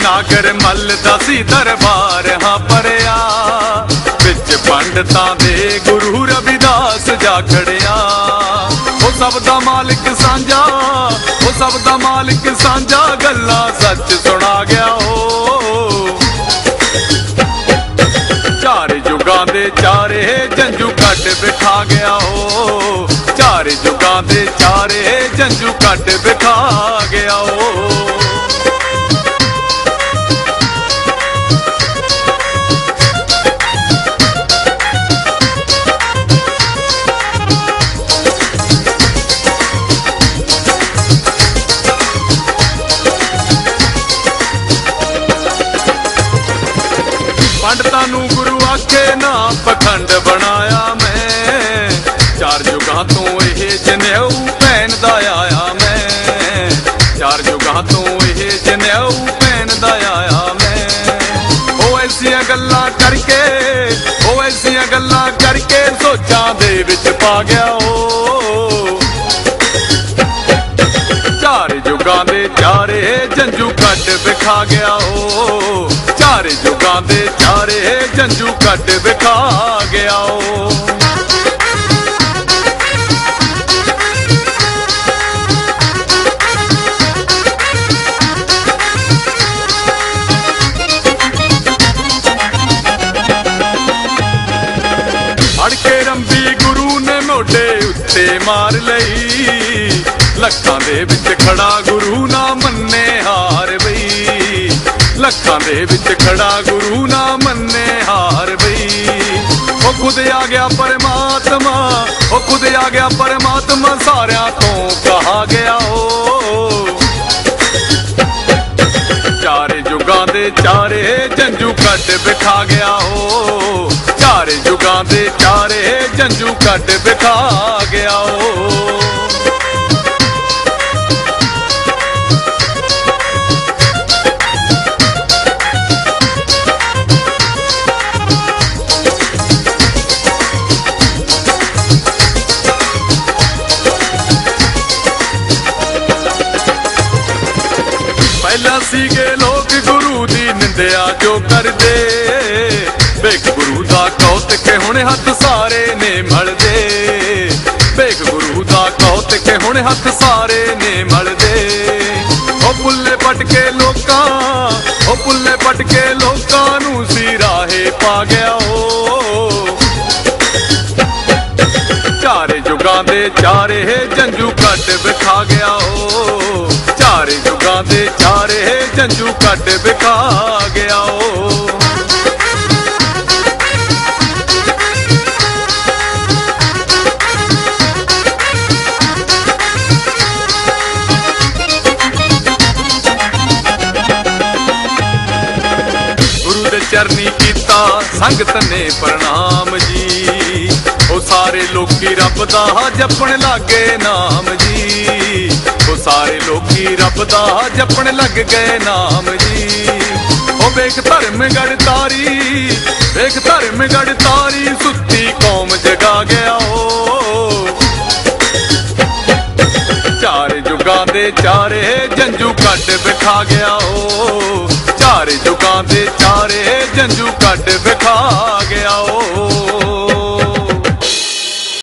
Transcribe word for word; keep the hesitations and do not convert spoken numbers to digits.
नागर मल दा सी दरबार हाँ भरिया, विच पंडितां दे गुरु रविदास जा खड़िया। ओ सब दा मालिक सांझा, ओ सब दा मालिक सांझा, गल्लां सच सुना गया ओ। चारे जुगां दे चारे जंजू कट बिठा गया ओ, चारे जुगां दे चारे जंजू कट बिठा गया ओ। पंडितां नूं गुरु आखे ना पखंड बनाया मैं, चार जुगां तो यह जनेऊ पहनदा आया मैं, चार जुगां तो यह जनेऊ पहनदा आया मैं। ओ ऐसियां गल्लां करके, ओ ऐसियां गल्लां करके सोचां दे विच पा गया ओ। चार जुगां दे चारे जंजू कट बिखा गया ओ, चारे जुगां दे चारे जंजू कट बिखा गया ओ। अड़के रंबी गुरु ने मोढे उत्ते मार लई, लखां दे विच खड़ा गुरु ना मन्ने हार बई, लखां दे विच खड़ा गुरु ना मन्ने हार बई। ओ खुद आ गया परमात्मा, ओ खुद आ गया परमात्मा, सारियां तो कहा गया ओ। चारे जुगां दे चारे जंजू कट बिखा गया ओ, चारे जुगां दे चारे जंजू कट बिखा गया ओ। पहला सीगे लोग गुरु दी निंदिया जो कर दे, वेख गुरु दा कौतक हुण हथ सारे ने मल दे, वेख गुरु दा कौतक हुण हथ सारे ने मल दे। ओ पुल्ले पटके लोकां, ओ पुल्ले पटके लोकां नूं सी राहे पा गया ओ। चारे जुगां दे चारे जंजू कट बिखा गया ओ, चारे जुगां दे चारे जंजू कट बिखा गया ओ। गुरु दे चरनी कीता संगत ने प्रणाम जी, ओ सारे लोकी रब दा जपण लागे नाम जी, ओ सारे लोकी रब दा जपण लग गए नाम जी। ओ वेख धर्म गढ़ तारी, वेख धर्म गढ़ तारी, सुत्ती कौम जगा गया ओ। चारे जुगां दे चारे जंजू कट बिखा गया ओ, चारे जुगां दे चारे जंजू कट बिखा